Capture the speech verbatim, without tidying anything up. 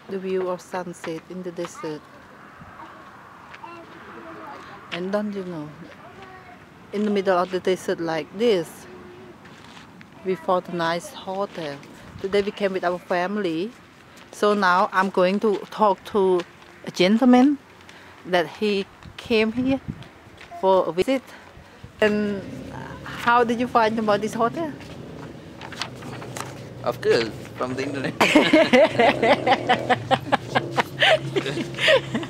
the view of sunset in the desert. And don't you know, in the middle of the desert like this, we found a nice hotel. Today we came with our family. So now I'm going to talk to a gentleman that he came here for a visit. And how did you find about this hotel? Of course, from the internet.